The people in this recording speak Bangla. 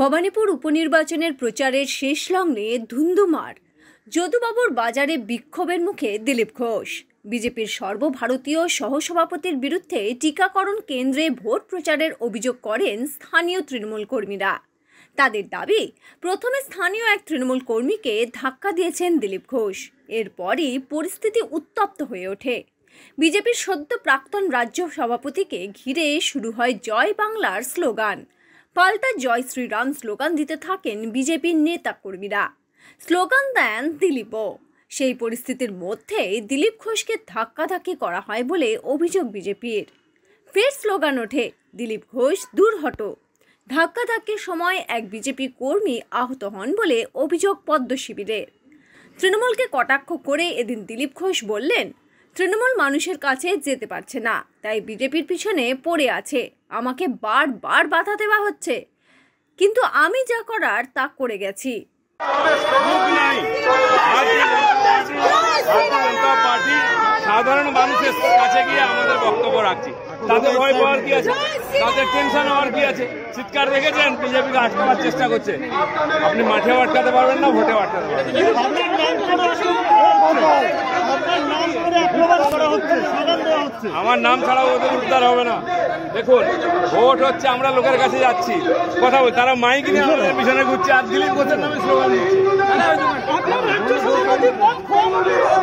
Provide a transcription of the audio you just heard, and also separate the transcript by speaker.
Speaker 1: ভবানীপুর উপনির্বাচনের প্রচারের শেষ লগ্নে ধুন্ধুমার। যদুবাবুর বাজারে বিক্ষোভের মুখে দিলীপ ঘোষ। বিজেপির সর্বভারতীয় সহসভাপতির বিরুদ্ধে টিকাকরণ কেন্দ্রে ভোট প্রচারের অভিযোগ করেন স্থানীয় তৃণমূল কর্মীরা। তাদের দাবি, প্রথমে স্থানীয় এক তৃণমূল কর্মীকে ধাক্কা দিয়েছেন দিলীপ ঘোষ। এরপরই পরিস্থিতি উত্তপ্ত হয়ে ওঠে। বিজেপির সদ্য প্রাক্তন রাজ্য সভাপতিকে ঘিরে শুরু হয় জয় বাংলার স্লোগান। পাল্টা জয় শ্রীরাম স্লোগান দিতে থাকেন বিজেপির নেতা কর্মীরা। স্লোগান দেন দিলীপও। সেই পরিস্থিতির মধ্যেই দিলীপ ঘোষকে ধাক্কাধাক্কি করা হয় বলে অভিযোগ বিজেপির। ফের স্লোগান ওঠে, দিলীপ ঘোষ দূর হটো। ধাক্কাধাক্কির সময় এক বিজেপি কর্মী আহত হন বলে অভিযোগ পদ্ম শিবিরের। তৃণমূলকে কটাক্ষ করে এদিন দিলীপ ঘোষ বললেন, তৃণমূল মানুষের কাছে যেতে পারছে না, তাই বিজেপির পিছনে পড়ে আছে। আমাকে বারবার বাধা দেওয়া হচ্ছে, কিন্তু আমি যা করার তা করে গেছি।
Speaker 2: সাধারণ মানুষের কাছে গিয়ে আমাদের বক্তব্য রাখছি। তাদের ভয় পাওয়ার কি আছে, তাদের টেনশন হওয়ার কি আছে? চিৎকার দেখেছেন, বিজেপিকে আটকাবার চেষ্টা করছে। আপনি মাঠেও আটকাতে পারবেন না, ভোটেও আটকাতে পারবেন না। আমার নাম ছাড়াও ওদের উদ্ধার হবে না। দেখুন, ভোট হচ্ছে, আমরা লোকের কাছে যাচ্ছি, কথা বল, তারা মাইক নিয়ে আমাদের পিছনে ঘুরছে আর দিলীপ ঘোষের নামে স্লোগান দিচ্ছে।